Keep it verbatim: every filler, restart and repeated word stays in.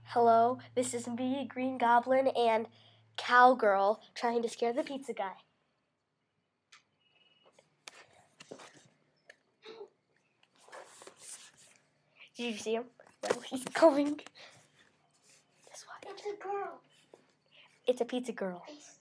Hello, this is me, Green Goblin, and Cowgirl trying to scare the pizza guy. Did you see him? Well, he's coming. This way. It's a girl. It's a pizza girl.